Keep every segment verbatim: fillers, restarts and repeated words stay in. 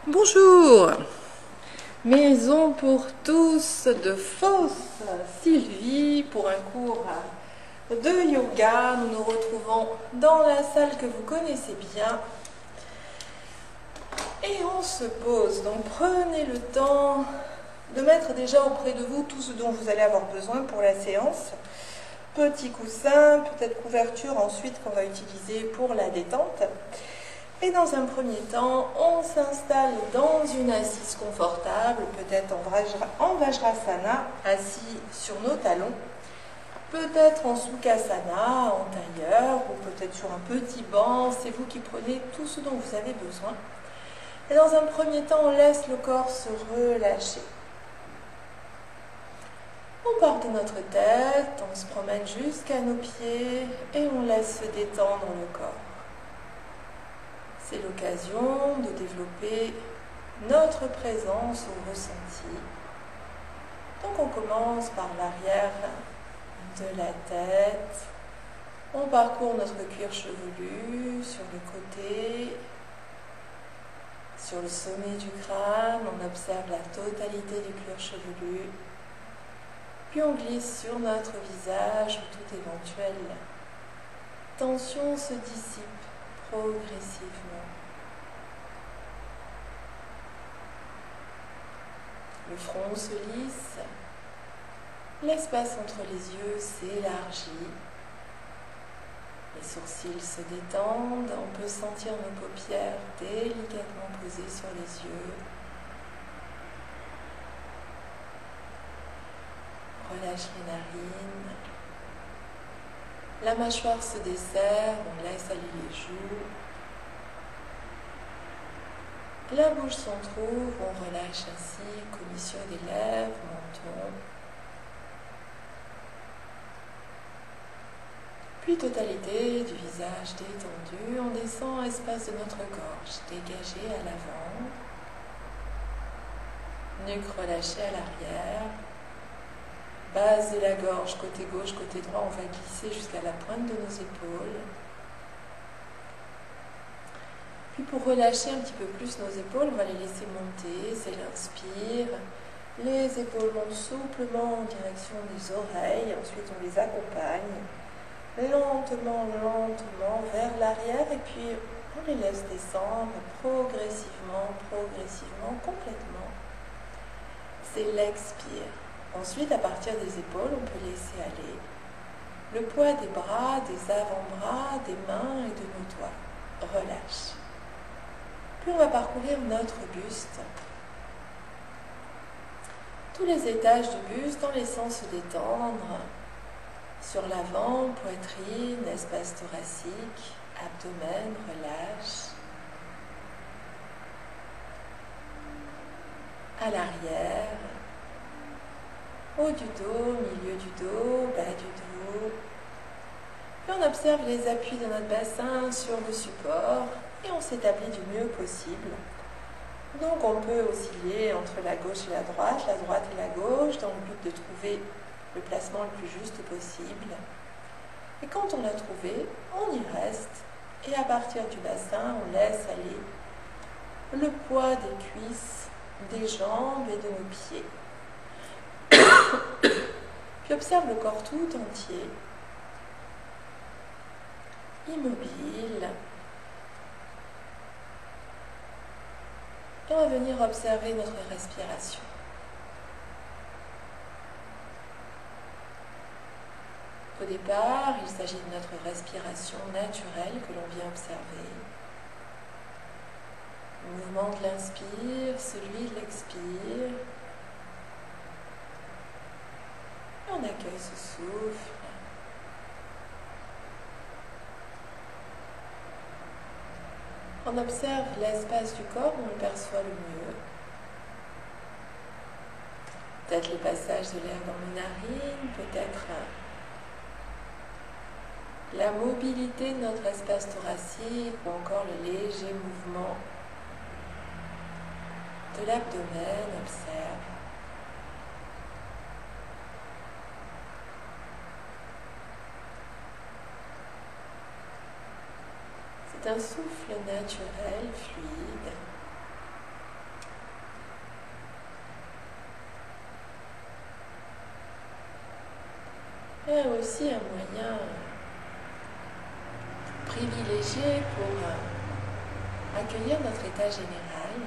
Bonjour, Maison pour tous de Fosse Sylvie pour un cours de yoga. Nous nous retrouvons dans la salle que vous connaissez bien et on se pose. Donc prenez le temps de mettre déjà auprès de vous tout ce dont vous allez avoir besoin pour la séance. Petit coussin, peut-être couverture ensuite qu'on va utiliser pour la détente. Et dans un premier temps, on s'installe dans une assise confortable, peut-être en Vajrasana, assis sur nos talons, peut-être en Sukhasana, en tailleur, ou peut-être sur un petit banc. C'est vous qui prenez tout ce dont vous avez besoin. Et dans un premier temps, on laisse le corps se relâcher. On part de notre tête, on se promène jusqu'à nos pieds et on laisse se détendre le corps. C'est l'occasion de développer notre présence au ressenti. Donc on commence par l'arrière de la tête. On parcourt notre cuir chevelu sur le côté, sur le sommet du crâne. On observe la totalité du cuir chevelu. Puis on glisse sur notre visage où toute éventuelle tension se dissipe progressivement. Le front se lisse, l'espace entre les yeux s'élargit, les sourcils se détendent, on peut sentir nos paupières délicatement posées sur les yeux. Relâche les narines. La mâchoire se desserre, on laisse aller les joues. La bouche s'entrouvre, on relâche ainsi, commission des lèvres, menton. Puis totalité du visage détendu, on descend espace de notre gorge, dégagé à l'avant. Nuque relâchée à l'arrière. Base de la gorge, côté gauche, côté droit, on va glisser jusqu'à la pointe de nos épaules. Puis pour relâcher un petit peu plus nos épaules, on va les laisser monter, c'est l'inspire. Les épaules montent souplement en direction des oreilles, ensuite on les accompagne lentement, lentement vers l'arrière et puis on les laisse descendre progressivement, progressivement, complètement. C'est l'expire. Ensuite, à partir des épaules, on peut laisser aller le poids des bras, des avant-bras, des mains et de nos doigts. Relâche. Puis on va parcourir notre buste. Tous les étages du buste en laissant se détendre. Sur l'avant, poitrine, espace thoracique, abdomen, relâche. À l'arrière. Haut du dos, milieu du dos, bas du dos. Puis on observe les appuis de notre bassin sur le support et on s'établit du mieux possible. Donc on peut osciller entre la gauche et la droite, la droite et la gauche, dans le but de trouver le placement le plus juste possible. Et quand on l'a trouvé, on y reste. Et à partir du bassin, on laisse aller le poids des cuisses, des jambes et de nos pieds. Puis observe le corps tout entier, immobile. Et on va venir observer notre respiration. Au départ, il s'agit de notre respiration naturelle que l'on vient observer. Le mouvement de l'inspire, celui de l'expire. On accueille ce souffle. On observe l'espace du corps où on le perçoit le mieux. Peut-être le passage de l'air dans les narines, peut-être la mobilité de notre espace thoracique ou encore le léger mouvement de l'abdomen. Observe. C'est un souffle naturel, fluide. Et aussi un moyen privilégié pour accueillir notre état général.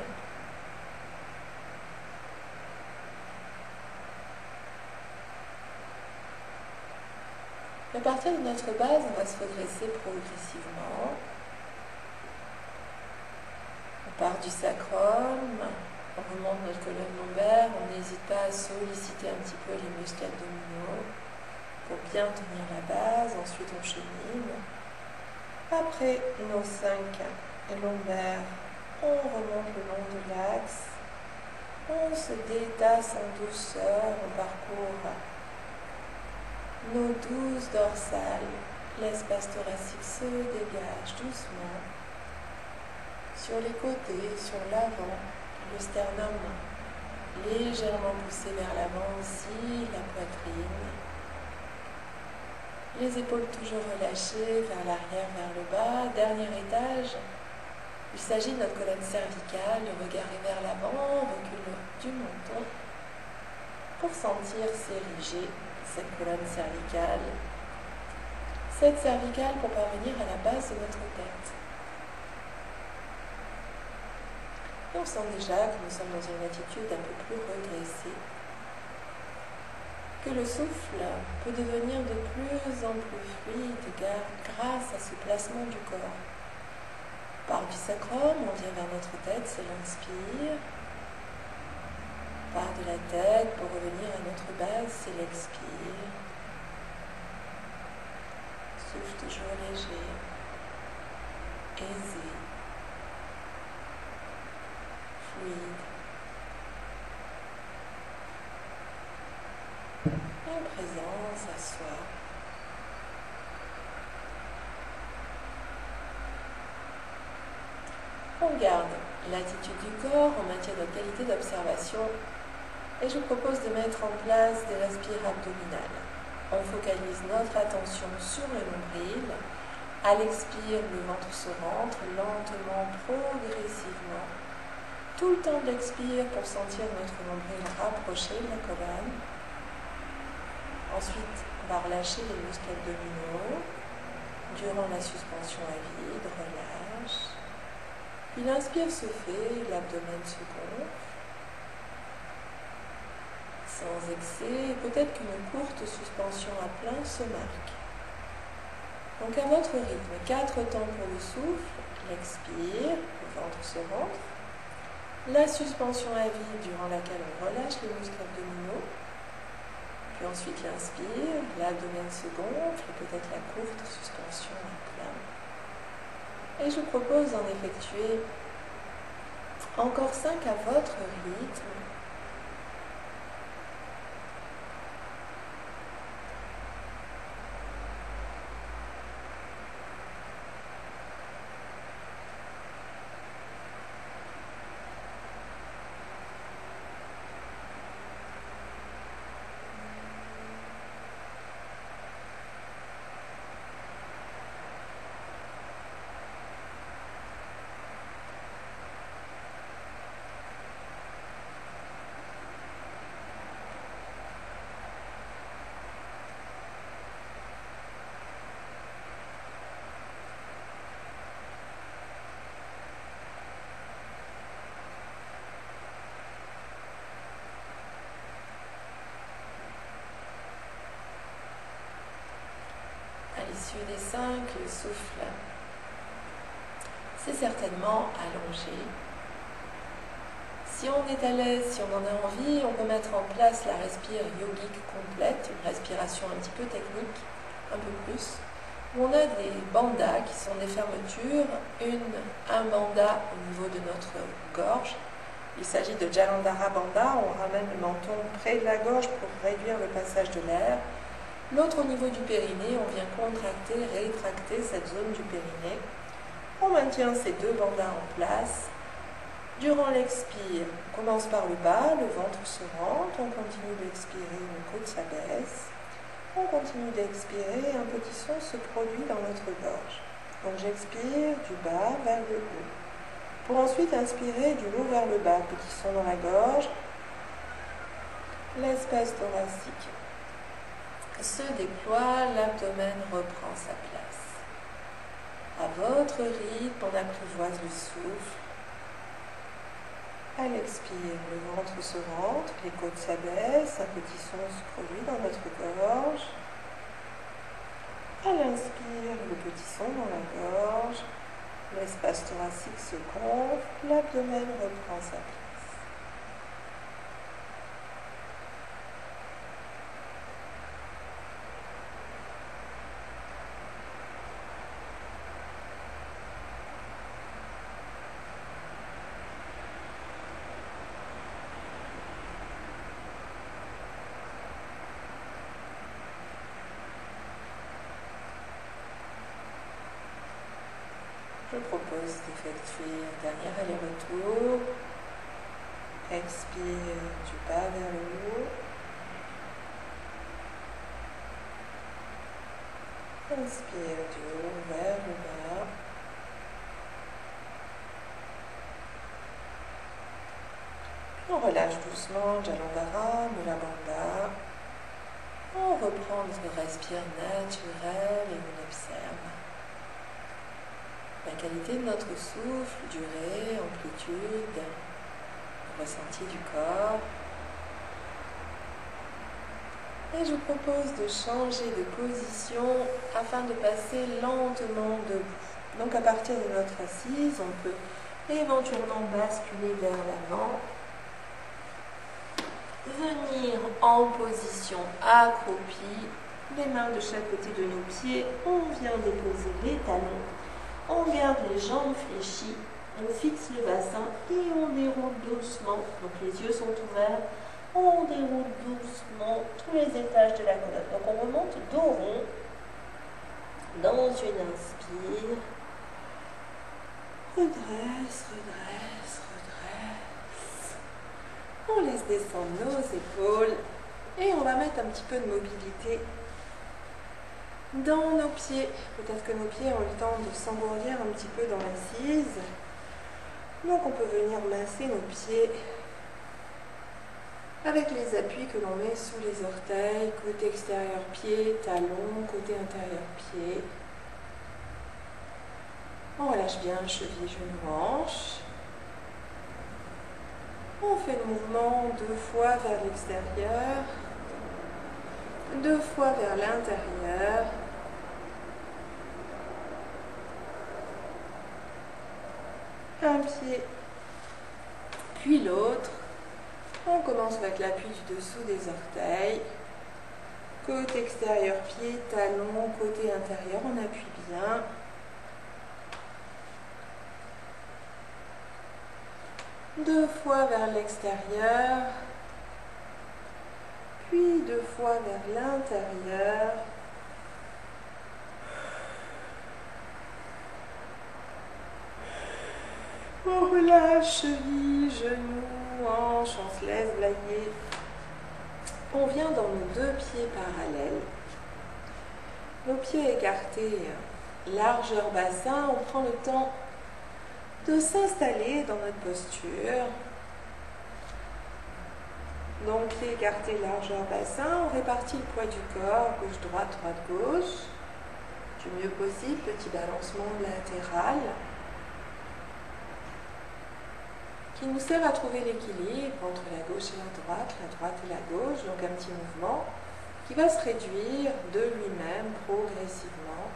À partir de notre base, on va se redresser progressivement. On part du sacrum, on remonte notre colonne lombaire, on n'hésite pas à solliciter un petit peu les muscles abdominaux pour bien tenir la base. Ensuite, on chemine. Après nos cinq lombaires, on remonte le long de l'axe. On se détasse en douceur, on parcourt nos douze dorsales. L'espace thoracique se dégage doucement. Sur les côtés, sur l'avant, le sternum légèrement poussé vers l'avant aussi, la poitrine. Les épaules toujours relâchées vers l'arrière, vers le bas. Dernier étage, il s'agit de notre colonne cervicale, le regard est vers l'avant, recul du menton pour sentir s'ériger cette colonne cervicale. Cette cervicale pour parvenir à la base de notre tête. Et on sent déjà que nous sommes dans une attitude un peu plus redressée, que le souffle peut devenir de plus en plus fluide grâce à ce placement du corps. Par du sacrum, on vient vers notre tête, c'est l'inspire. Par de la tête, pour revenir à notre base, c'est l'expire. Souffle toujours léger, aisé, fluide. En présence à soi. On garde l'attitude du corps, on maintient notre qualité d'observation et je vous propose de mettre en place des respires abdominales. On focalise notre attention sur le nombril. À l'expire, le ventre se rentre lentement, progressivement. Tout le temps de l'expire pour sentir notre nombril rapprocher de la colonne. Ensuite, on va relâcher les muscles abdominaux. Durant la suspension à vide, relâche. Puis l'inspire se fait, l'abdomen se gonfle. Sans excès, peut-être qu'une courte suspension à plein se marque. Donc à votre rythme, quatre temps pour le souffle, l'expire, le ventre se rentre. La suspension à vide durant laquelle on relâche les muscles abdominaux. Puis ensuite l'inspire, l'abdomen se gonfle et peut-être la courte suspension à plat. Et je vous propose d'en effectuer encore cinq à votre rythme. L'issue des cinq, le souffle c'est certainement allongé. Si on est à l'aise, si on en a envie, on peut mettre en place la respire yogique complète, une respiration un petit peu technique, un peu plus, où on a des bandas qui sont des fermetures, une, un banda au niveau de notre gorge. Il s'agit de Jalandhara Bandha, on ramène le menton près de la gorge pour réduire le passage de l'air. L'autre au niveau du périnée, on vient contracter, rétracter cette zone du périnée. On maintient ces deux bandas en place. Durant l'expire, on commence par le bas, le ventre se rentre, on continue d'expirer, une côte s'abaisse. On continue d'expirer, un petit son se produit dans notre gorge. Donc j'expire du bas vers le haut. Pour ensuite inspirer du haut vers le bas, petit son dans la gorge. L'espace thoracique se déploie, l'abdomen reprend sa place. À votre rythme, on apprivoise le souffle. À l'expire, le ventre se rentre, les côtes s'abaissent, un petit son se produit dans notre gorge. À l'inspire, le petit son dans la gorge, l'espace thoracique se gonfle, l'abdomen reprend sa place. Je propose d'effectuer un dernier aller-retour. Expire du bas vers le haut. Inspire du haut vers le bas. Puis on relâche doucement Jalandhara, Mula Bandha. On reprend notre respire naturel et on observe la qualité de notre souffle, durée, amplitude, le ressenti du corps. Et je vous propose de changer de position afin de passer lentement debout. Donc à partir de notre assise, on peut éventuellement basculer vers l'avant, venir en position accroupie, les mains de chaque côté de nos pieds, on vient déposer les talons. On garde les jambes fléchies, on fixe le bassin et on déroule doucement. Donc les yeux sont ouverts, on déroule doucement tous les étages de la colonne. Donc on remonte dos rond dans une inspire. Redresse, redresse, redresse. On laisse descendre nos épaules et on va mettre un petit peu de mobilité dans nos pieds. Peut-être que nos pieds ont le temps de s'engourdir un petit peu dans l'assise. Donc on peut venir masser nos pieds avec les appuis que l'on met sous les orteils, côté extérieur pied, talon, côté intérieur pied. On relâche bien cheville, genoux, hanches. On fait le mouvement deux fois vers l'extérieur, deux fois vers l'intérieur. Un pied, puis l'autre. On commence avec l'appui du dessous des orteils. Côté extérieur, pied, talon, côté intérieur, on appuie bien. Deux fois vers l'extérieur, puis deux fois vers l'intérieur. On relâche cheville, genoux, hanches, on se laisse blaguer. On vient dans nos deux pieds parallèles. Nos pieds écartés, largeur bassin, on prend le temps de s'installer dans notre posture. Donc pieds écartés, largeur bassin, on répartit le poids du corps, gauche-droite, droite-gauche. Du mieux possible, petit balancement latéral qui nous sert à trouver l'équilibre entre la gauche et la droite, la droite et la gauche. Donc un petit mouvement qui va se réduire de lui-même progressivement.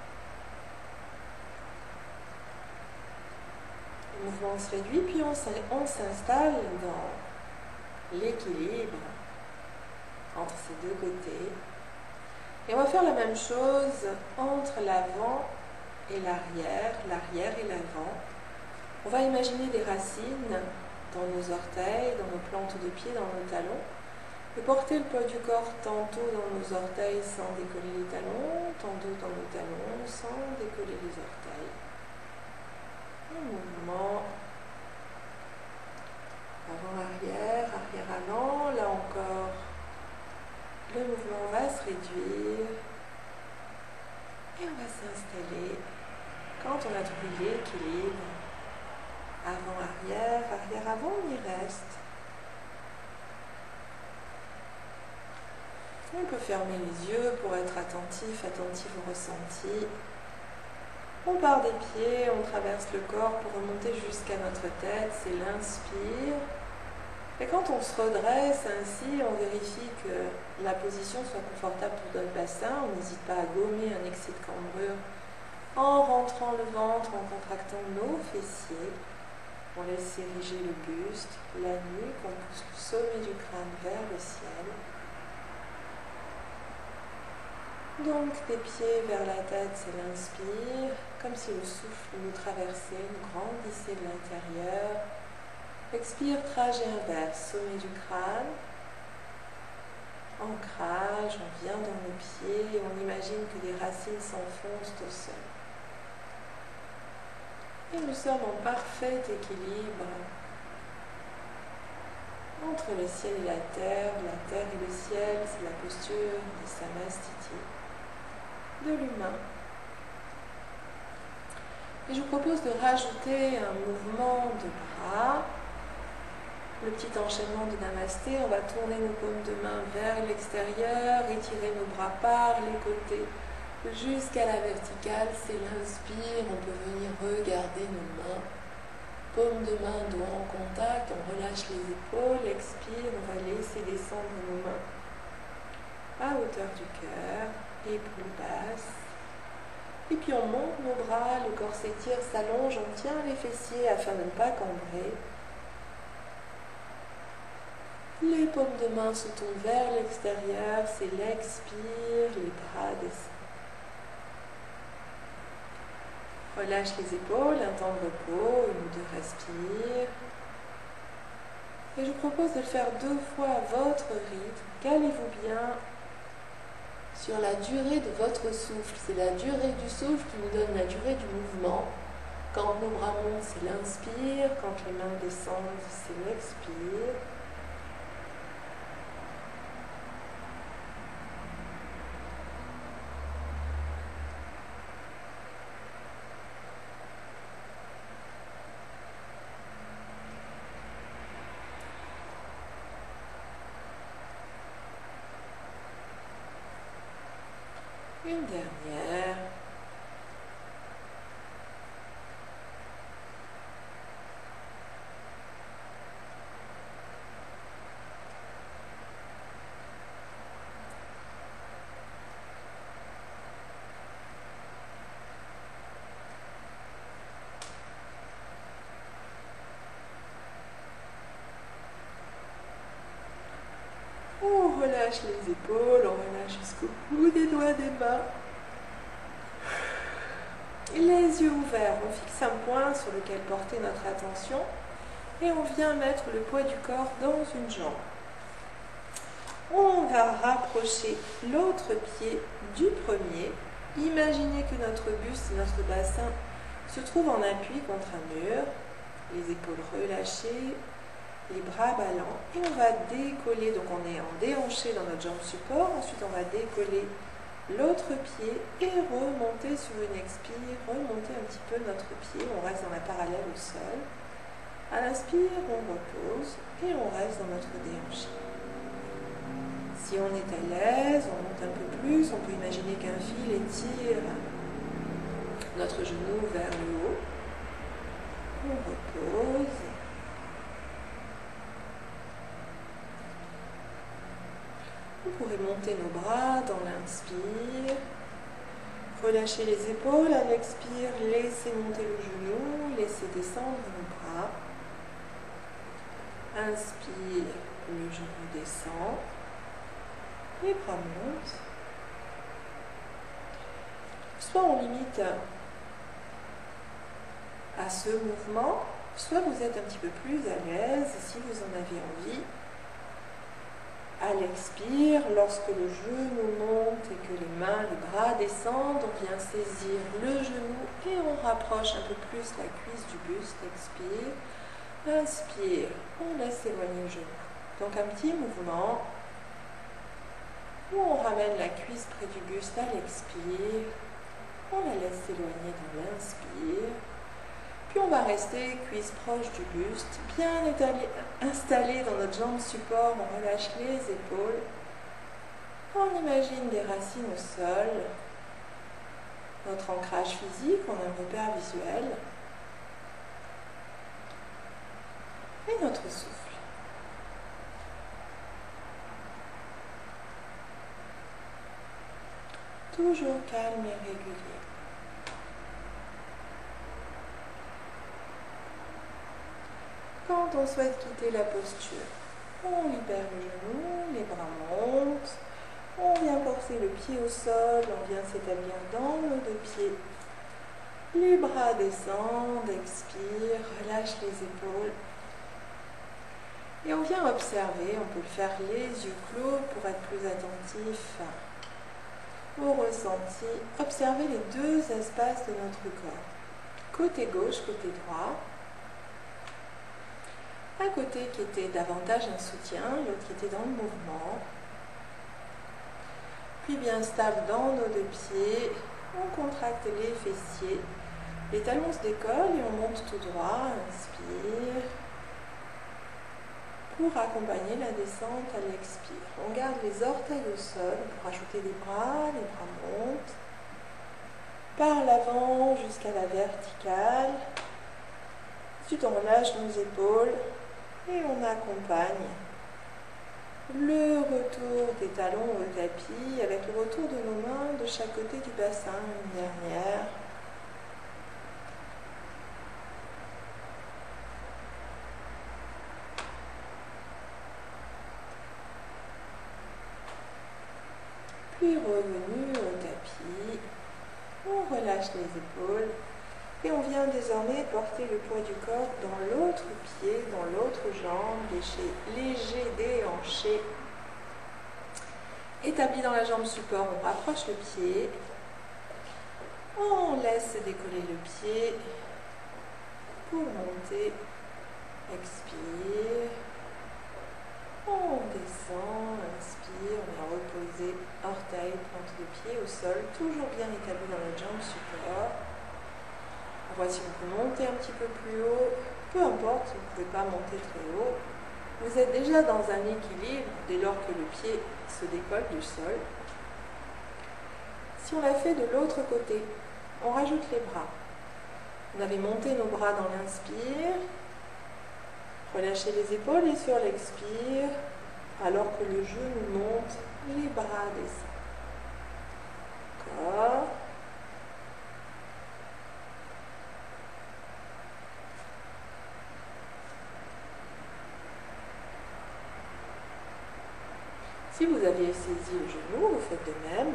Le mouvement se réduit, puis on s'installe dans l'équilibre entre ces deux côtés. Et on va faire la même chose entre l'avant et l'arrière, l'arrière et l'avant. On va imaginer des racines dans nos orteils, dans nos plantes de pied, dans nos talons, et porter le poids du corps tantôt dans nos orteils sans décoller les talons, tantôt dans nos talons sans décoller les orteils. Un mouvement avant-arrière, arrière-avant. Là encore, le mouvement va se réduire et on va s'installer quand on a trouvé l'équilibre. Avant-arrière, arrière-avant, on y reste. On peut fermer les yeux pour être attentif, attentif au ressenti. On part des pieds, on traverse le corps pour remonter jusqu'à notre tête, c'est l'inspire. Et quand on se redresse ainsi, on vérifie que la position soit confortable pour notre bassin. On n'hésite pas à gommer un excès de cambrure en rentrant le ventre, en contractant nos fessiers. On laisse ériger le buste, la nuque, on pousse le sommet du crâne vers le ciel. Donc des pieds vers la tête, c'est l'inspire, comme si le souffle nous traversait, nous grandissait de l'intérieur. Expire, trajet inverse, sommet du crâne. Ancrage, on vient dans nos pieds, on imagine que les racines s'enfoncent au sol. Et nous sommes en parfait équilibre entre le ciel et la terre. La terre et le ciel, c'est la posture de Samastiti, de l'humain. Et je vous propose de rajouter un mouvement de bras, le petit enchaînement de Namasté. On va tourner nos paumes de main vers l'extérieur, étirer nos bras par les côtés jusqu'à la verticale, c'est l'inspire. On peut venir regarder nos mains, paume de main, doigts en contact, on relâche les épaules, expire, on va laisser descendre nos mains à hauteur du cœur, épaules basses. Et puis on monte nos bras, le corps s'étire, s'allonge, on tient les fessiers afin de ne pas cambrer. Les paumes de main se tournent vers l'extérieur, c'est l'expire, les bras descendent. Relâche les épaules, un temps de repos, une ou deux respires. Et je vous propose de le faire deux fois à votre rythme. Calez-vous bien sur la durée de votre souffle. C'est la durée du souffle qui nous donne la durée du mouvement. Quand nos bras montent, c'est l'inspire. Quand les mains descendent, c'est l'expire. Une dernière. On relâche les épaules, on relâche jusqu'au bout des doigts des mains. Les yeux ouverts, on fixe un point sur lequel porter notre attention et on vient mettre le poids du corps dans une jambe. On va rapprocher l'autre pied du premier. Imaginez que notre buste et notre bassin se trouvent en appui contre un mur, les épaules relâchées, les bras ballants, et on va décoller, donc on est en déhanché dans notre jambe support, ensuite on va décoller l'autre pied et remonter sur une expire, remonter un petit peu notre pied, on reste dans la parallèle au sol. À l'inspire, on repose et on reste dans notre déhanché. Si on est à l'aise, on monte un peu plus, on peut imaginer qu'un fil étire notre genou vers le haut. On repose. Vous pourrez monter nos bras dans l'inspire, relâcher les épaules à l'expire, laissez monter le genou, laissez descendre nos bras. Inspire, le genou descend, les bras montent. Soit on limite à ce mouvement, soit vous êtes un petit peu plus à l'aise si vous en avez envie. À l'expire, lorsque le genou monte et que les mains, les bras descendent, on vient saisir le genou et on rapproche un peu plus la cuisse du buste. Expire, inspire, on laisse éloigner le genou. Donc un petit mouvement où on ramène la cuisse près du buste à l'expire, on la laisse s'éloigner dans l'inspire. Puis on va rester cuisse proche du buste, bien étalé, installé dans notre jambe support, on relâche les épaules. On imagine des racines au sol, notre ancrage physique, on a un repère visuel, et notre souffle. Toujours calme et régulier. Quand on souhaite quitter la posture, on libère le genou, les bras montent, on vient porter le pied au sol, on vient s'établir dans nos deux pieds. Les bras descendent, expire, relâche les épaules. Et on vient observer, on peut le faire les yeux clos pour être plus attentif au ressenti. Observer les deux espaces de notre corps. Côté gauche, côté droit. Un côté qui était davantage un soutien, l'autre qui était dans le mouvement. Puis bien stable dans nos deux pieds, on contracte les fessiers. Les talons se décollent et on monte tout droit. Inspire. Pour accompagner la descente à l'expire. On garde les orteils au sol pour ajouter les bras, les bras montent. Par l'avant jusqu'à la verticale. Ensuite on relâche nos épaules. Et on accompagne le retour des talons au tapis avec le retour de nos mains de chaque côté du bassin. Une dernière. Puis revenu au tapis, on relâche les épaules. Et on vient désormais porter le poids du corps dans l'autre pied, dans l'autre jambe, léger, léger déhanché. Établi dans la jambe support, on rapproche le pied. On laisse décoller le pied pour monter. Expire. On descend, inspire, on vient reposer orteil, pointe de pied au sol, toujours bien établi dans la jambe support. On voit si on peut monter un petit peu plus haut, peu importe, vous ne pouvez pas monter très haut. Vous êtes déjà dans un équilibre dès lors que le pied se décolle du sol. Si on l'a fait de l'autre côté, on rajoute les bras. On avait monté nos bras dans l'inspire, relâchez les épaules et sur l'expire, alors que le genou monte, les bras descendent. Encore. Si vous aviez saisi le genou, vous faites de même.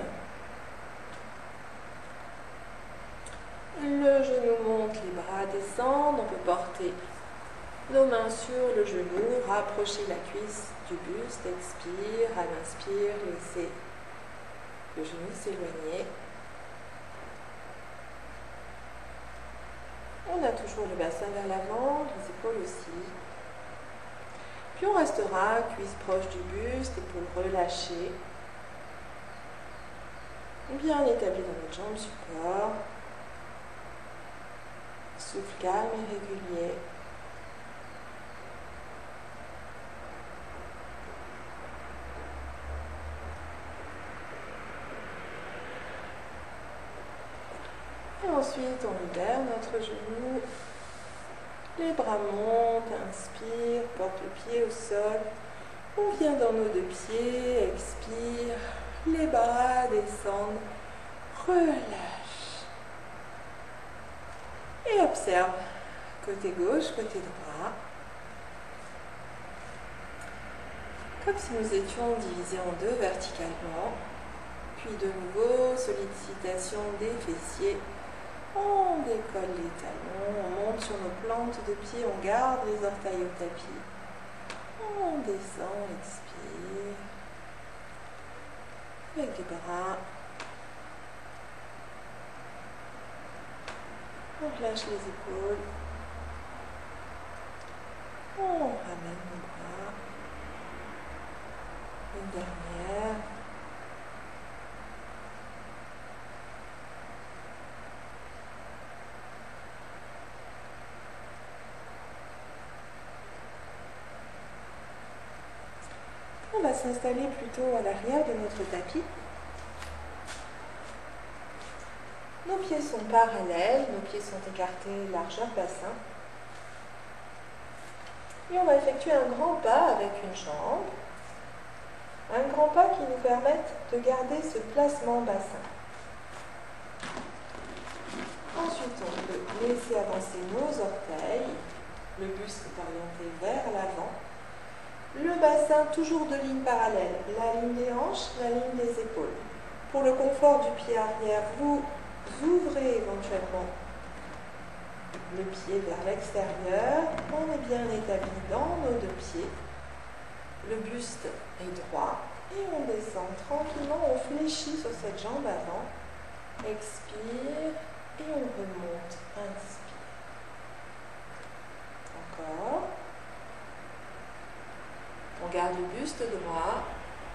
Le genou monte, les bras descendent. On peut porter nos mains sur le genou, rapprocher la cuisse du buste, expire, à l'inspire, laissez le genou s'éloigner. On a toujours le bassin vers l'avant, les épaules aussi. Puis on restera, cuisse proche du buste, épaules relâchées. Bien établi dans notre jambe support. Souffle calme et régulier. Et ensuite, on libère notre genou. Les bras montent, inspire, porte le pied au sol. On vient dans nos deux pieds, expire. Les bras descendent, relâche. Et observe, côté gauche, côté droit. Comme si nous étions divisés en deux verticalement. Puis de nouveau, sollicitation des fessiers. On décolle les talons, on monte sur nos plantes de pied, on garde les orteils au tapis. On descend, expire. Avec les bras. On relâche les épaules. On ramène nos bras. Une dernière. va s'installer plutôt à l'arrière de notre tapis. Nos pieds sont parallèles, nos pieds sont écartés largeur bassin. Et on va effectuer un grand pas avec une jambe. Un grand pas qui nous permette de garder ce placement bassin. Ensuite, on peut laisser avancer nos orteils. Le buste est orienté vers l'avant. Le bassin toujours de ligne parallèle. La ligne des hanches, la ligne des épaules. Pour le confort du pied arrière, vous ouvrez éventuellement le pied vers l'extérieur. On est bien établi dans nos deux pieds. Le buste est droit. Et on descend tranquillement. On fléchit sur cette jambe avant. Expire. Et on remonte, inspire. Encore. On garde le buste droit.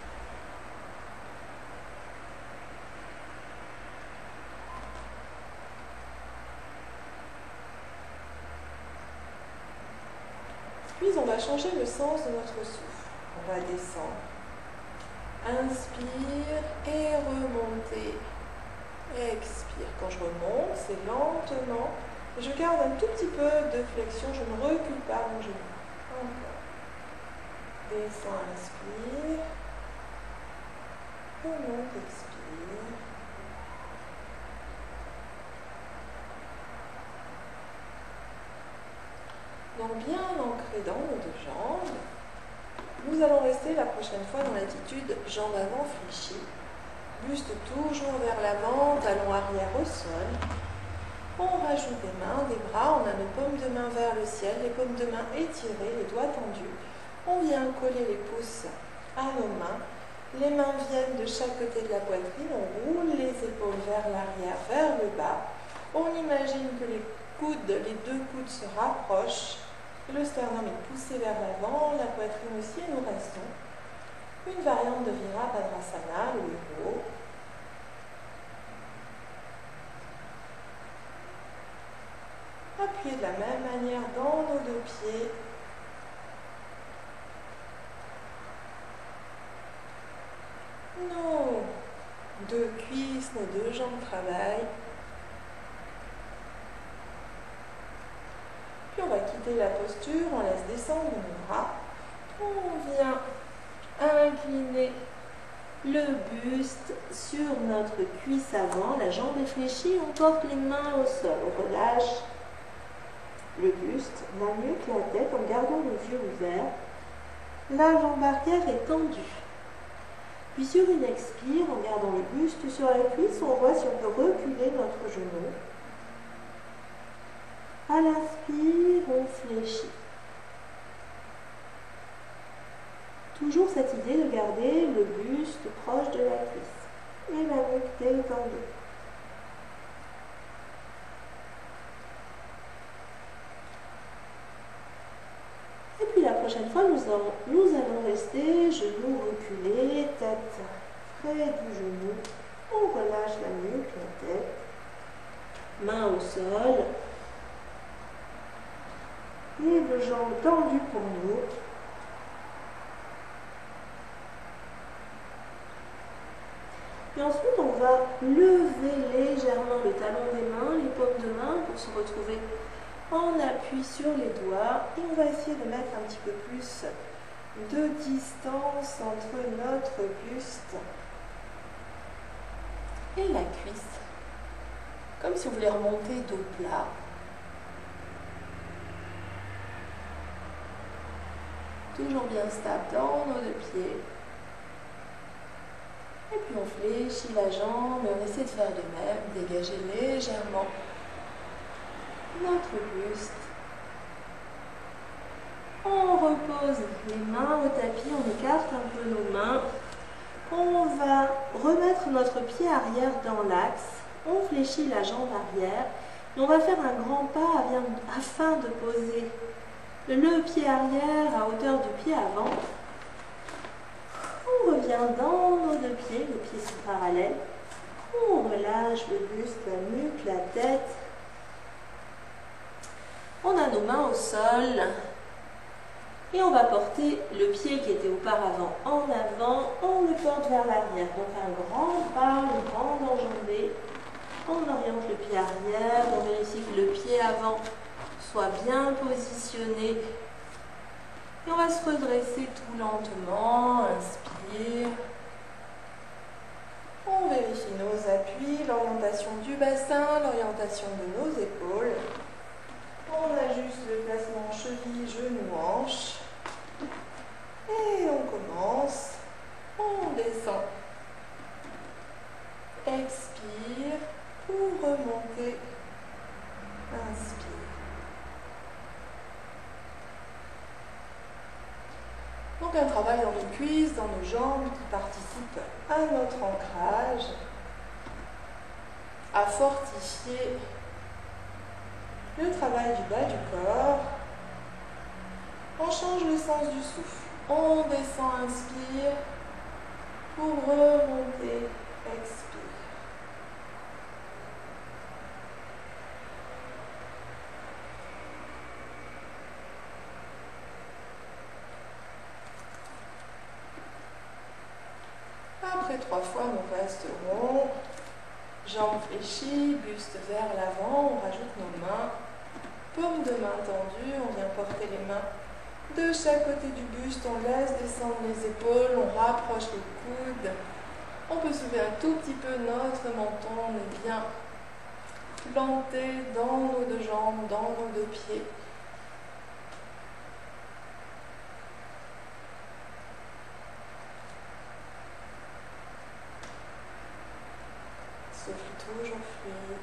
Puis on va changer le sens de notre souffle. On va descendre. Inspire et remonter. Expire. Quand je remonte, c'est lentement. Et je garde un tout petit peu de flexion. Je ne recule pas mon genou. Encore. Descends, inspire. Remonte, expire. Donc bien ancré dans nos deux jambes. Nous allons rester la prochaine fois dans l'attitude jambes avant fléchies. Buste toujours vers l'avant, talon arrière au sol. On rajoute des mains, des bras, on a nos paumes de main vers le ciel, les paumes de main étirées, les doigts tendus. On vient coller les pouces à nos mains. Les mains viennent de chaque côté de la poitrine, on roule les épaules vers l'arrière, vers le bas. On imagine que les coudes, les deux coudes se rapprochent. Le sternum est poussé vers l'avant, la poitrine aussi, et nous restons. Une variante de Virabhadrasana, le héros. Appuyez de la même manière dans nos deux pieds. Nos deux cuisses, nos deux jambes travaillent. Puis on va quitter la posture, on laisse descendre nos bras. On vient incliner le buste sur notre cuisse avant, la jambe est fléchie, on porte les mains au sol, on relâche le buste, la nuque, la tête en gardant les yeux ouverts. La jambe arrière est tendue. Puis sur une expire, en gardant le buste sur la cuisse, on voit si on peut reculer notre genou. À l'inspire, on fléchit. Toujours cette idée de garder le buste proche de la cuisse et la nuque détendue. Et puis la prochaine fois, nous allons, nous allons rester genoux reculés, tête près du genou. On relâche la nuque, la tête, main au sol, et les jambes tendues pour nous. Et ensuite, on va lever légèrement le talon des mains, les paumes de main pour se retrouver en appui sur les doigts. Et on va essayer de mettre un petit peu plus de distance entre notre buste et la cuisse. Comme si on voulait remonter dos plat. Toujours bien stable dans nos deux pieds. Et puis on fléchit la jambe et on essaie de faire de même, dégager légèrement notre buste. On repose les mains au tapis, on écarte un peu nos mains. On va remettre notre pied arrière dans l'axe. On fléchit la jambe arrière. Et on va faire un grand pas afin de poser le pied arrière à hauteur du pied avant. On revient dans nos deux pieds, les pieds sont parallèles. On relâche le buste, la nuque, la tête. On a nos mains au sol. Et on va porter le pied qui était auparavant en avant, on le porte vers l'arrière. Donc un grand pas, une grande enjambée. On oriente le pied arrière, on vérifie que le pied avant soit bien positionné. Et on va se redresser tout lentement, inspire. On vérifie nos appuis, l'orientation du bassin, l'orientation de nos épaules. On ajuste le placement cheville, genou, hanche. Et on commence. On descend. Expire pour remonter. Inspire. Donc un travail dans les cuisses, dans nos jambes qui participe à notre ancrage, à fortifier le travail du bas du corps. On change le sens du souffle. On descend, inspire, pour remonter, expire. Après trois fois, on reste rond, jambes fléchies, buste vers l'avant, on rajoute nos mains, paume de main tendue, on vient porter les mains de chaque côté du buste, on laisse descendre les épaules, on rapproche les coudes, on peut soulever un tout petit peu notre menton, on est bien planté dans nos deux jambes, dans nos deux pieds. Souffle toujours fluide.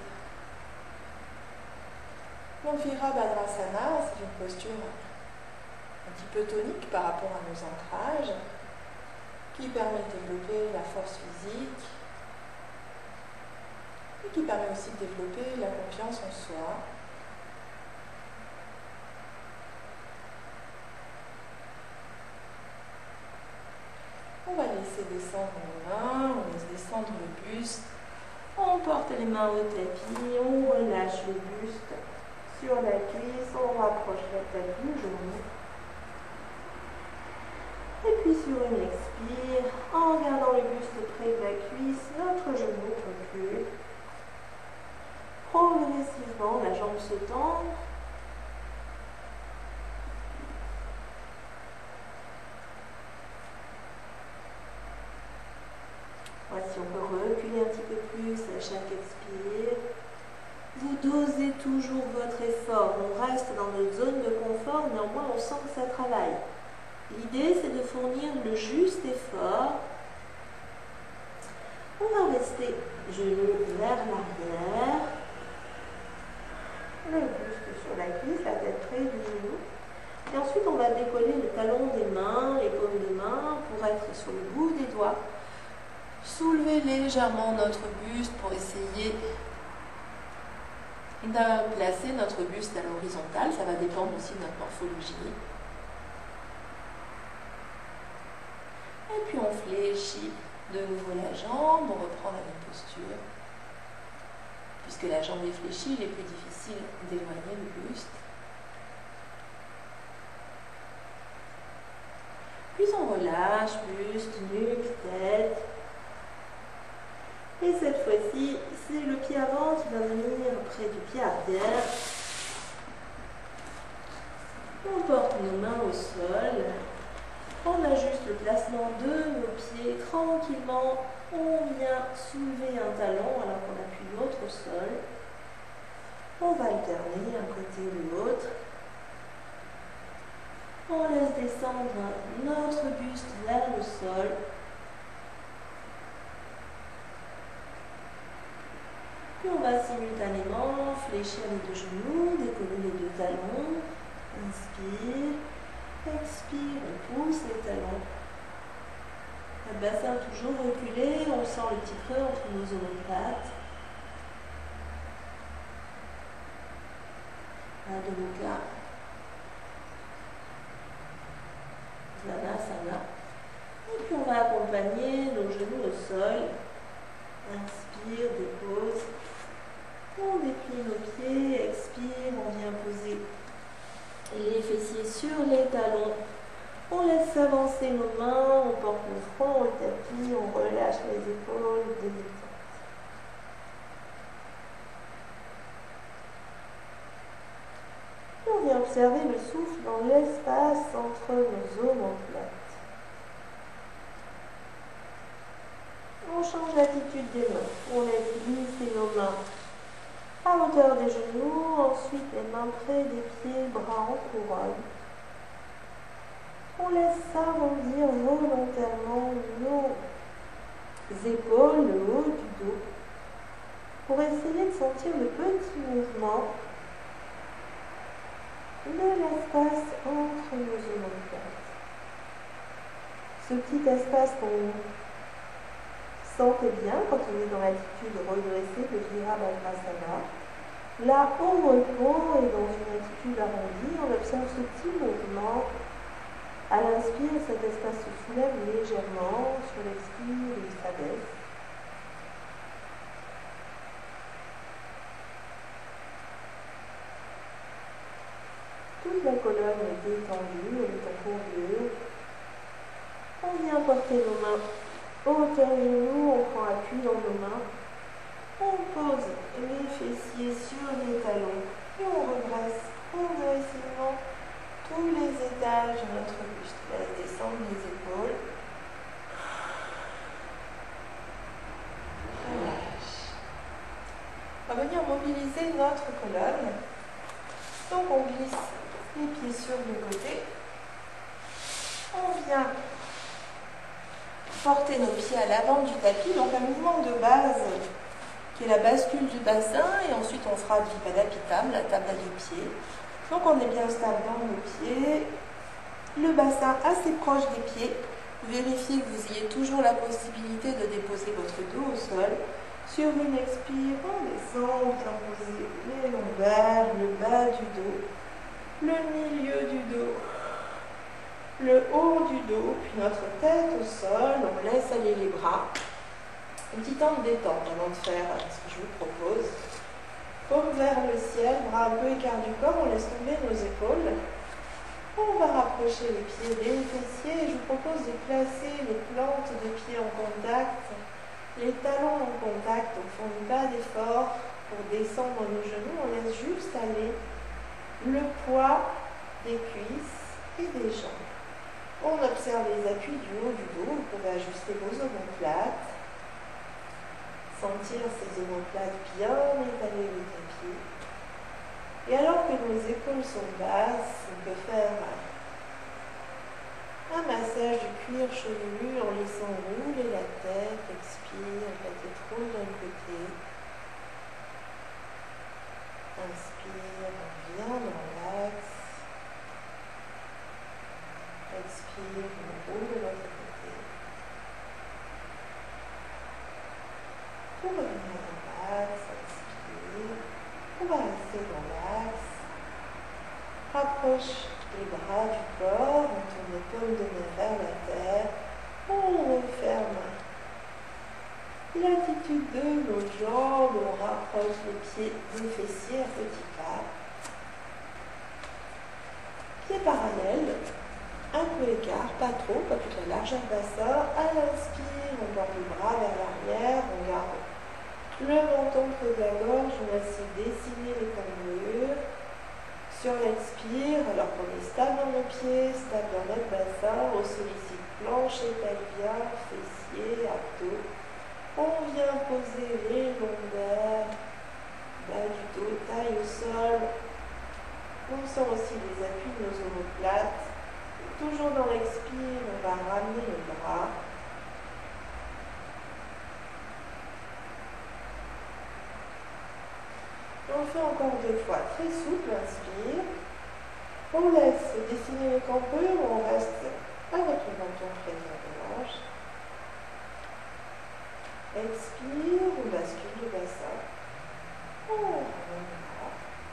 Donc Virabhadrasana, c'est une posture un petit peu tonique par rapport à nos ancrages, qui permet de développer la force physique et qui permet aussi de développer la confiance en soi. On va laisser descendre les mains, on laisse descendre le buste. On porte les mains au tapis, on relâche le buste sur la cuisse, on rapproche la tête du genou. Et puis sur une expire, en gardant le buste près de la cuisse, notre genou recule. Progressivement, la jambe se tend. Voici, on peut reculer un petit peu plus à chaque expire. Vous dosez toujours votre effort. On reste dans notre zone de confort, néanmoins on sent que ça travaille. L'idée, c'est de fournir le juste effort. On va rester genoux vers l'arrière. Le buste sur la cuisse, la tête près du genou. Et ensuite, on va décoller le talon des mains, les paumes de main, pour être sur le bout des doigts. Soulever légèrement notre buste pour essayer de placer notre buste à l'horizontale. Ça va dépendre aussi de notre morphologie. Et puis on fléchit de nouveau la jambe, on reprend la même posture. Puisque la jambe est fléchie, il est plus difficile d'éloigner le buste. Puis on relâche, buste, nuque, tête. Et cette fois-ci, c'est le pied avant qui va venir près du pied arrière. On porte nos mains au sol. On ajuste le placement de nos pieds tranquillement. On vient soulever un talon alors qu'on appuie l'autre au sol. On va alterner un côté ou l'autre. On laisse descendre notre buste vers le sol. Puis on va simultanément fléchir les deux genoux, décoller les deux talons. Inspire. Expire, on pousse les talons. Le bassin toujours reculé, on sent le petit creux entre nos omoplates. Adho Mukha. Svanasana. Et puis on va accompagner nos genoux au sol. Inspire, dépose. On déplie nos pieds, expire, on vient poser les fessiers sur les talons On laisse avancer nos mains, on porte le front au tapis, on relâche les épaules, détente. Et on vient observer le souffle dans l'espace entre nos omoplates. On change l'attitude des mains. On laisse glisser nos mains à hauteur des genoux, ensuite les mains près des pieds, bras en couronne. On laisse s'arrondir volontairement nos épaules, le haut du dos, pour essayer de sentir le petit mouvement de l'espace entre nos omoplates. Ce petit espace qu'on sentait bien quand on est dans l'attitude redressée de Virabhadrasana. Là, au repos et dans une attitude arrondie, on observe ce petit mouvement. À l'inspire, cet espace se soulève légèrement, sur l'expire, il s'abaisse. Toute la colonne est détendue, elle est en courbure. On vient porter nos mains au hauteur des genoux, on prend appui dans nos mains. On pose les fessiers sur les talons et on redresse progressivement tous les étages de notre buste. Laisse descendre les épaules. Relâche. On va venir mobiliser notre colonne. Donc on glisse les pieds sur le côté. On vient porter nos pieds à l'avant du tapis, donc un mouvement de base qui est la bascule du bassin, et ensuite on fera Dvipadapittam, la table à deux pieds. Donc on est bien stable dans nos pieds, le bassin assez proche des pieds. Vérifiez que vous ayez toujours la possibilité de déposer votre dos au sol. Sur une expire, on descend, on vient poser les lombaires, le bas du dos, le milieu du dos, le haut du dos, puis notre tête au sol. On laisse aller les bras. Un petit temps de détente avant de faire ce que je vous propose. Paume vers le ciel, bras un peu écart du corps, on laisse tomber nos épaules. On va rapprocher les pieds des fessiers et je vous propose de placer les plantes de pieds en contact, les talons en contact. On ne fournit pas d'effort pour descendre nos genoux, on laisse juste aller le poids des cuisses et des jambes. On observe les appuis du haut du dos, vous pouvez ajuster vos omoplates. Sentir ces omoplates bien étaler le tapis. Et alors que nos épaules sont basses, on peut faire un massage du cuir chevelu en laissant rouler la tête. Expire, la tête roule d'un côté. Inspire, on vient dans l'axe. Expire, on roule de l'autre côté. Pour revenir dans l'axe, inspire. On va rester dans l'axe. Rapproche les bras du corps, on tourne les paumes de main vers la terre. On referme l'attitude de nos jambes, on rapproche les pieds des fessiers à petits pas. Pieds parallèles, un peu écart, pas trop, pas toute la largeur bassin. À l'inspire, on porte les bras vers l'arrière, on garde le menton près de la gorge, on laisse se dessiner les cambrures. Sur l'expire, alors qu'on est stable dans nos pieds, stable dans notre bassin, on sollicite plancher pelvien, fessiers, abdos. On vient poser les lombaires, bas du dos, taille au sol. On sent aussi les appuis de nos omoplates. Toujours dans l'expire, on va ramener le bras. On le fait encore deux fois. Très souple, inspire. On laisse dessiner les cambrures, on reste avec le menton près de la gorge. Expire, on bascule le bassin. On ramène le bras.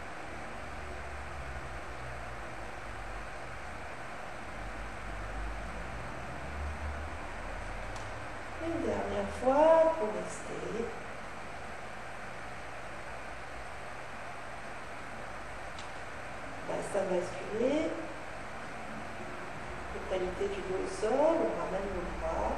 Une dernière fois pour rester. Bassin basculé. Le centralité du dos au sol, on ramène nos bras.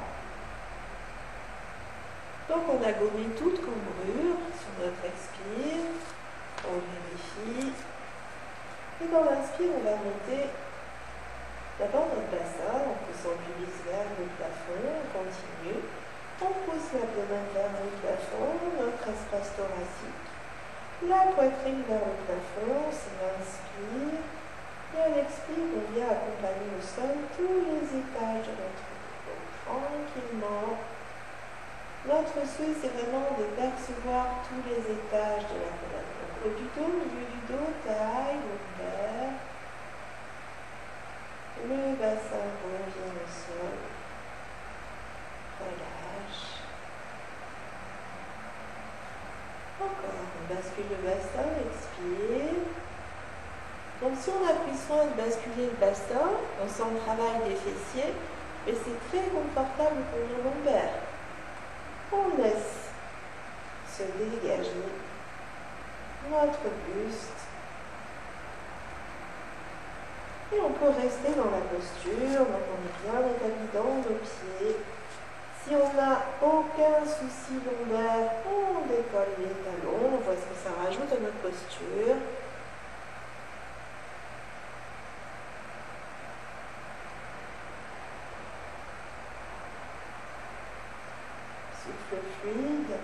Donc on a gommé toute cambrure sur notre expire, on vérifie. Et dans l'inspire, on va monter d'abord notre bassin, on pousse le pubis vers le plafond, on continue. On pousse l'abdomen vers le plafond, notre espace thoracique. La poitrine vers le plafond, c'est l'inspire. Et à l'expire, on vient accompagner au sol tous les étages de notre dos. Tranquillement. Notre souhait, c'est vraiment de percevoir tous les étages de la colonne. Donc, haut du dos, milieu du dos, taille, lombaire. Le bassin revient au sol. Relâche. Encore, on bascule le bassin, expire. Donc si on a pris soin de basculer le bassin, on sent le travail des fessiers, mais c'est très confortable pour nos lombaires. On laisse se dégager notre buste. Et on peut rester dans la posture, donc on est bien établi dans nos pieds. Si on n'a aucun souci lombaire, on décolle les talons, on voit ce que ça rajoute à notre posture. Souffle fluide.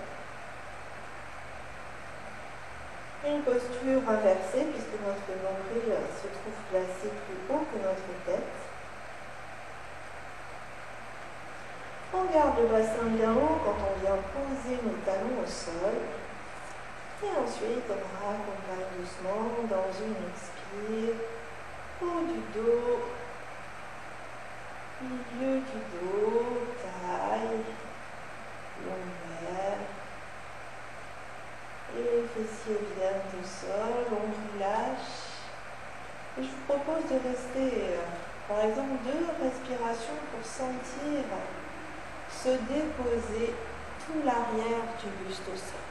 Une posture inversée puisque notre nombril se trouve placé plus haut que notre tête. On garde le bassin bien haut quand on vient poser nos talons au sol. Et ensuite, on raccompagne doucement dans une expire. Haut du dos, milieu du dos, taille, lombaire. Et les fessiers viennent au sol, on relâche. Et je vous propose de rester, par exemple, deux respirations pour sentir se déposer tout l'arrière du buste au sol.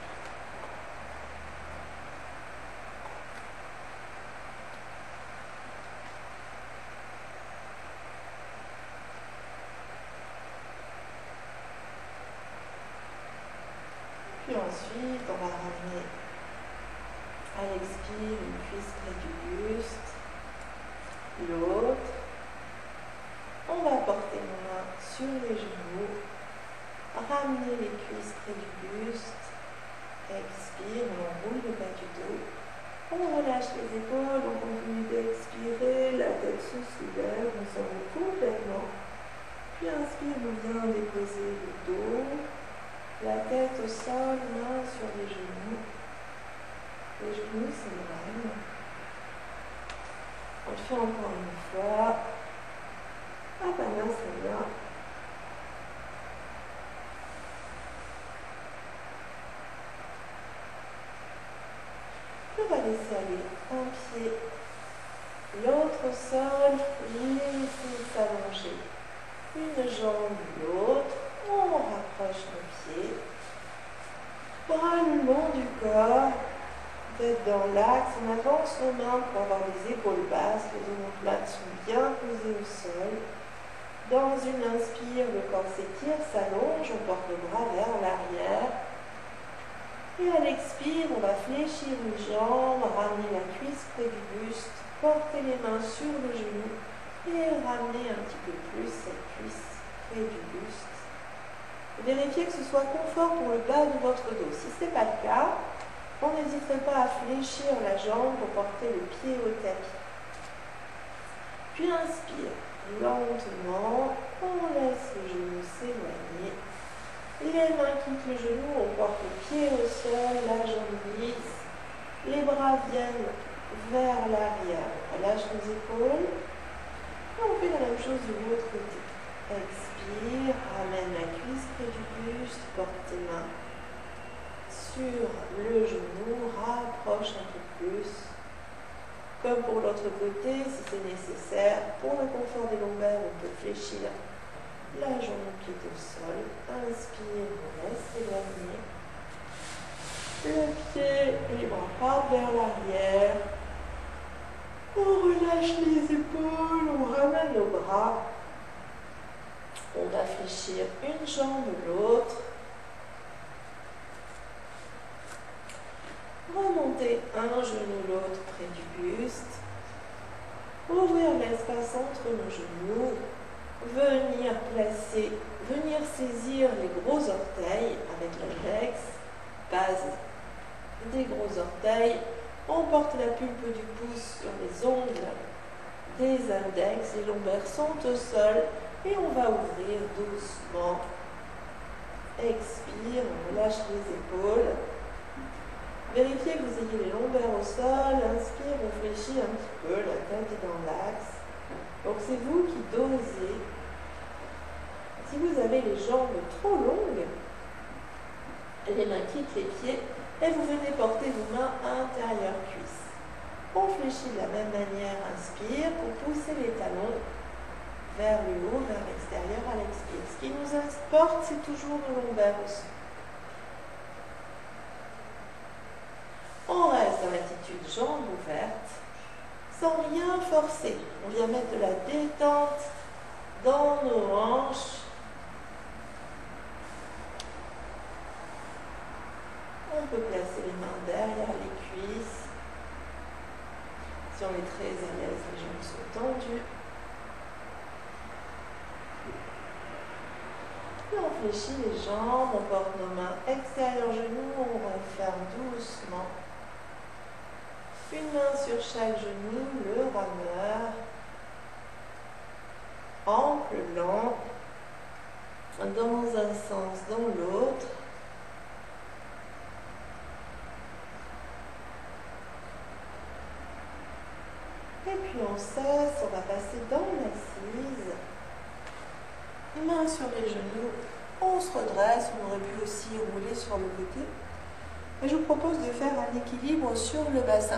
Puis ensuite, on va ramener à l'expire une cuisse près du buste, l'autre. On va porter nos mains sur les genoux, ramener les cuisses près du buste, expire, on enroule le bas du dos, on relâche les épaules, on continue d'expirer, la tête se soulève, on s'enroule complètement, puis inspire, on vient déposer le dos, la tête au sol, main sur les genoux, les genoux s'éloignent, on le fait encore une fois. Ah ben là, c'est bien. On va laisser aller un pied, l'autre au sol, laissez s'allonger. Une jambe, l'autre, on rapproche nos pieds. Bras le long du corps, tête dans l'axe, on avance nos mains pour avoir les épaules basses, les omoplates sont bien posées au sol. Dans une inspire, le corps s'étire, s'allonge, on porte le bras vers l'arrière. Et à l'expire, on va fléchir une jambe, ramener la cuisse près du buste, porter les mains sur le genou et ramener un petit peu plus cette cuisse près du buste. Vérifiez que ce soit confort pour le bas de votre dos. Si ce n'est pas le cas, on n'hésiterait pas à fléchir la jambe pour porter le pied au tapis. Puis inspire. Lentement, on laisse le genou s'éloigner. Les mains quittent le genou, on porte le pied au sol, la jambe glisse. Les bras viennent vers l'arrière. On relâche les épaules. Et on fait la même chose de l'autre côté. Expire, ramène la cuisse près du buste, porte tes mains sur le genou, rapproche un peu plus. Comme pour l'autre côté, si c'est nécessaire, pour le confort des lombaires, on peut fléchir la jambe qui est au sol. Inspire, on laisse s'éloigner. Le pied et les bras partent vers l'arrière. On relâche les épaules, on ramène nos bras fléchir une jambe, l'autre. Remonter un genou, l'autre près du buste. Ouvrir l'espace entre nos genoux. Venir placer, venir saisir les gros orteils avec l'index, base des gros orteils. On porte la pulpe du pouce sur les ongles des index, les lombaires sont au sol et on va ouvrir doucement. Expire, on relâche les épaules. Vérifiez que vous ayez les lombaires au sol. Inspire, on fléchit un petit peu, la tête est dans l'axe. Donc c'est vous qui dosez. Si vous avez les jambes trop longues, les mains quittent les pieds et vous venez porter vos mains intérieures cuisses. On fléchit de la même manière, inspire pour pousser les talons vers le haut, vers l'extérieur à l'expire. Ce qui nous importe, c'est toujours nos lombaires au sol. On reste dans l'attitude jambes ouvertes, sans rien forcer. On vient mettre de la détente dans nos hanches. On peut placer les mains derrière les cuisses. Si on est très à l'aise, les jambes sont tendues. Et on fléchit les jambes, on porte nos mains extérieures genoux, on referme doucement. Une main sur chaque genou, le rameur. Ankle lent, dans un sens, dans l'autre. Et puis on cesse, on va passer dans l'assise. Main sur les genoux, on se redresse, on aurait pu aussi rouler sur le côté. Et je vous propose de faire un équilibre sur le bassin.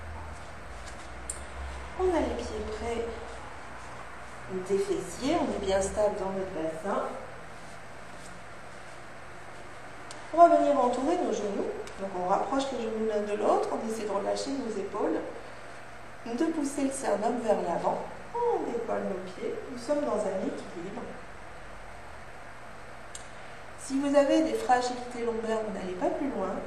On a les pieds près des fessiers, on est bien stable dans notre bassin. On va venir entourer nos genoux. Donc on rapproche les genoux l'un de l'autre, on essaie de relâcher nos épaules, de pousser le sternum vers l'avant. On décolle nos pieds, nous sommes dans un équilibre. Si vous avez des fragilités lombaires, vous n'allez pas plus loin.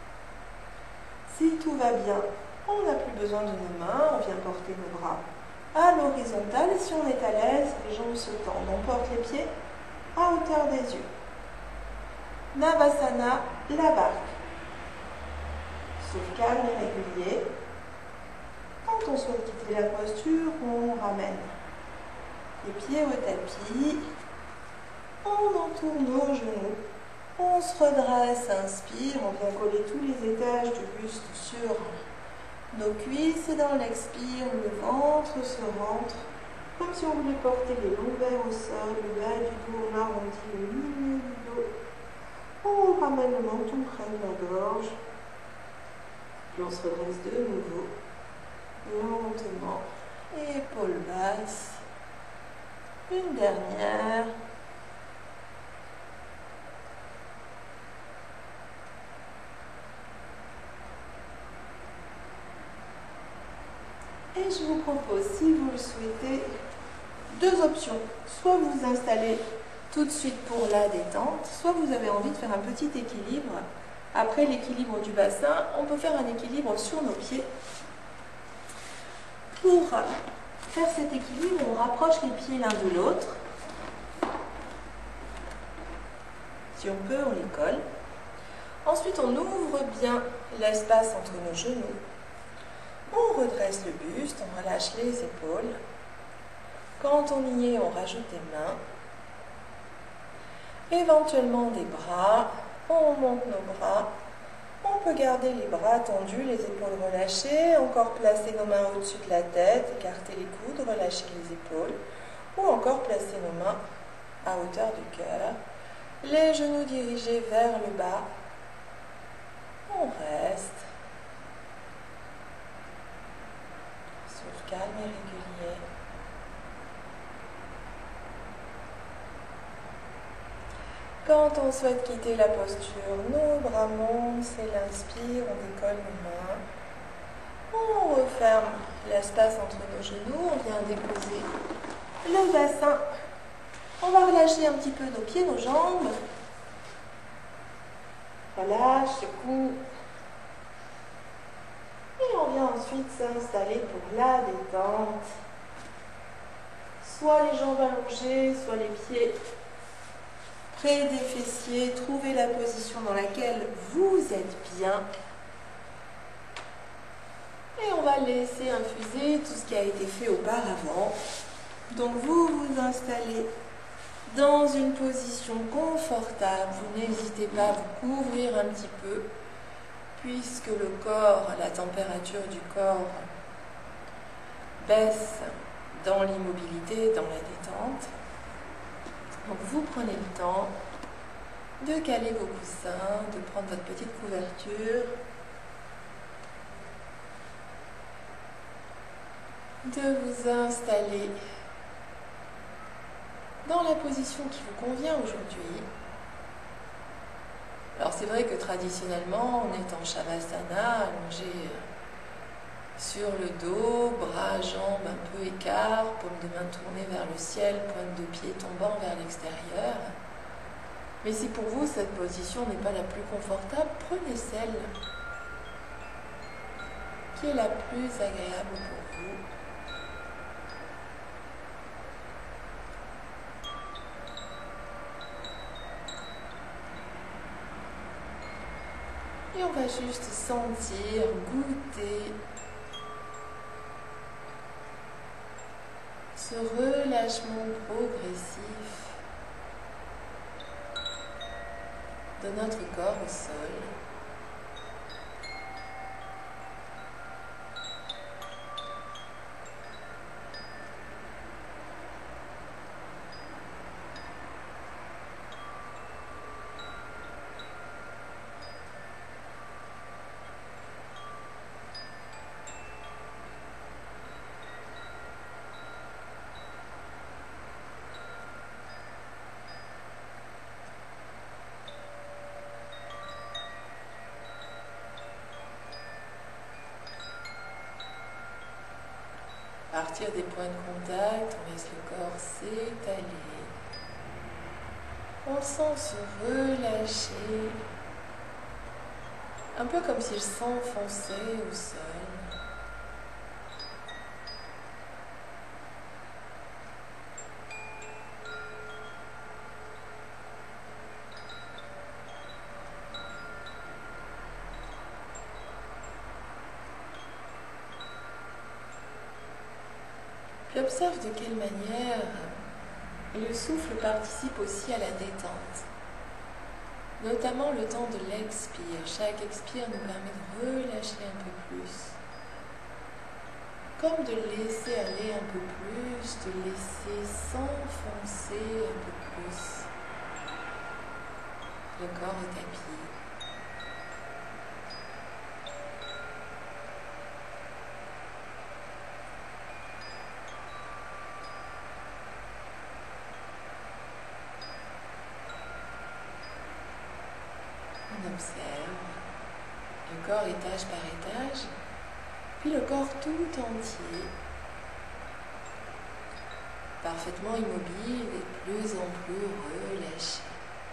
Si tout va bien, on n'a plus besoin de nos mains, on vient porter nos bras à l'horizontale. Et si on est à l'aise, les jambes se tendent. On porte les pieds à hauteur des yeux. Navasana, la barque. Souffle calme et régulier. Quand on souhaite quitter la posture, on ramène les pieds au tapis. On entoure nos genoux. On se redresse, inspire, on vient coller tous les étages du buste sur nos cuisses et dans l'expire, le ventre se rentre, comme si on voulait porter les lombaires au sol, le bas du dos, on arrondit le milieu du dos. On ramène le menton près de la gorge, puis on se redresse de nouveau, lentement, épaules basses. Une dernière. Et je vous propose, si vous le souhaitez, deux options. Soit vous vous installez tout de suite pour la détente, soit vous avez envie de faire un petit équilibre. Après l'équilibre du bassin, on peut faire un équilibre sur nos pieds. Pour faire cet équilibre, on rapproche les pieds l'un de l'autre. Si on peut, on les colle. Ensuite, on ouvre bien l'espace entre nos genoux. On redresse le buste, on relâche les épaules. Quand on y est, on rajoute des mains. Éventuellement des bras. On monte nos bras. On peut garder les bras tendus, les épaules relâchées. Encore placer nos mains au-dessus de la tête, écarter les coudes, relâcher les épaules. Ou encore placer nos mains à hauteur du cœur. Les genoux dirigés vers le bas. On reste. Souffle calme et régulier. Quand on souhaite quitter la posture, nos bras montent, c'est l'inspire, on décolle nos mains. On referme l'espace entre nos genoux, on vient déposer le bassin On va relâcher un petit peu nos pieds, nos jambes. Relâche, secoue. Et on vient ensuite s'installer pour la détente. Soit les jambes allongées, soit les pieds près des fessiers. Trouvez la position dans laquelle vous êtes bien. Et on va laisser infuser tout ce qui a été fait auparavant. Donc vous vous installez dans une position confortable. Vous n'hésitez pas à vous couvrir un petit peu, puisque le corps, la température du corps baisse dans l'immobilité, dans la détente. Donc vous prenez le temps de caler vos coussins, de prendre votre petite couverture, de vous installer dans la position qui vous convient aujourd'hui. Alors c'est vrai que traditionnellement, on est en Shavasana, allongé sur le dos, bras, jambes un peu écart, paume de main tournée vers le ciel, pointe de pied tombant vers l'extérieur. Mais si pour vous cette position n'est pas la plus confortable, prenez celle qui est la plus agréable pour vous. Et on va juste sentir, goûter ce relâchement progressif de notre corps au sol. À partir des points de contact, on laisse le corps s'étaler. On sent se relâcher, un peu comme s'il s'enfonçait au sol. Puis observe de quelle manière le souffle participe aussi à la détente, notamment le temps de l'expire. Chaque expire nous permet de relâcher un peu plus, comme de laisser aller un peu plus, de laisser s'enfoncer un peu plus. Le corps est tapis. On observe le corps étage par étage, puis le corps tout entier, parfaitement immobile et de plus en plus relâché.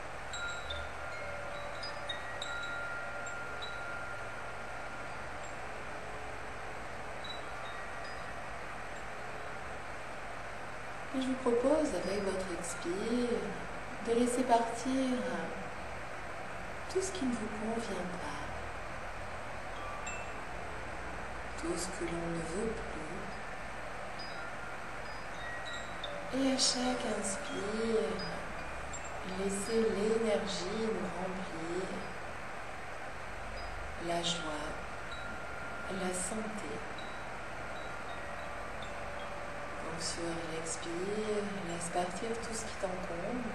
Et je vous propose, avec votre expire, de laisser partir tout ce qui ne vous convient pas, tout ce que l'on ne veut plus. Et à chaque inspire, laissez l'énergie nous remplir, la joie, la santé. Donc sur l'expire, laisse partir tout ce qui t'encombre.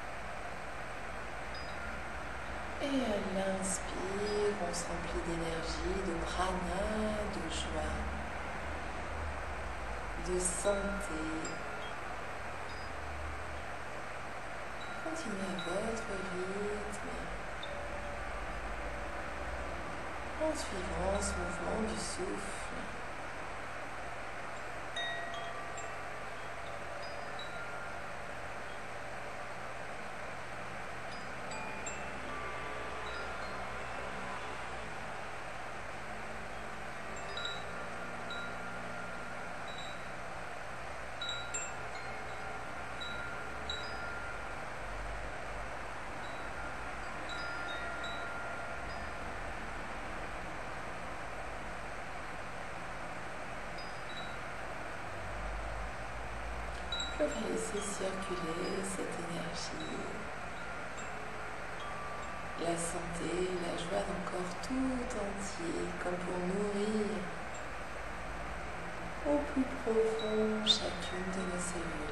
Et à l'inspire, on se remplit d'énergie, de prana, de joie, de santé. Continuez à votre rythme, en suivant ce mouvement du souffle. On va laisser circuler cette énergie. La santé, la joie d'un corps tout entier, comme pour nourrir au plus profond chacune de nos cellules.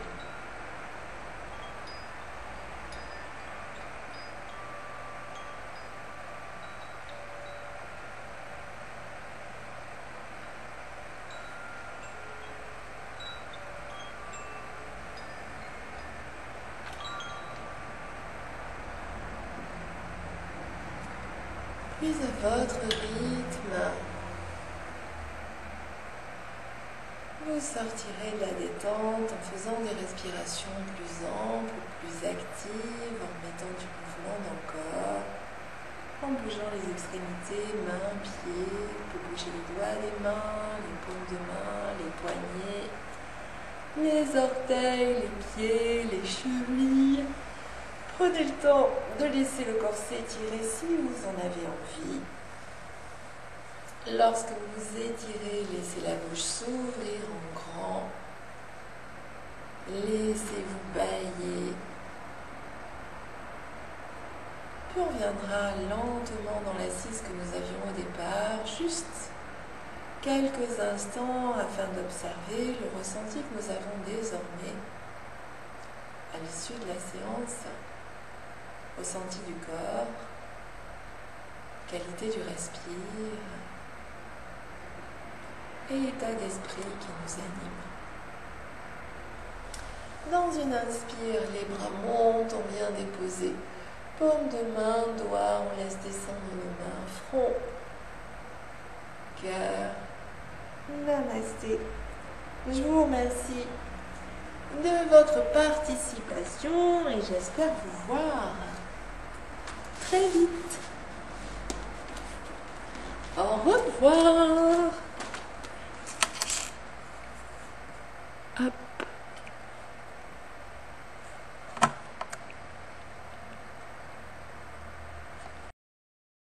Puis à votre rythme, vous sortirez de la détente en faisant des respirations plus amples, plus actives, en mettant du mouvement dans le corps, en bougeant les extrémités, mains, pieds. Vous pouvez bouger les doigts des mains, les paumes de main, les poignets, les orteils, les pieds, les chevilles. Prenez le temps de laisser le corps s'étirer si vous en avez envie. Lorsque vous étirez, laissez la bouche s'ouvrir en grand. Laissez-vous bâiller. Puis on reviendra lentement dans l'assise que nous avions au départ, juste quelques instants afin d'observer le ressenti que nous avons désormais à l'issue de la séance. Ressenti du corps, qualité du respire et état d'esprit qui nous anime. Dans une inspire, les bras montent, on vient déposer paume de main, doigts, on laisse descendre nos mains, front, cœur. Namasté. Je vous remercie de votre participation et j'espère vous voir très vite. Au revoir.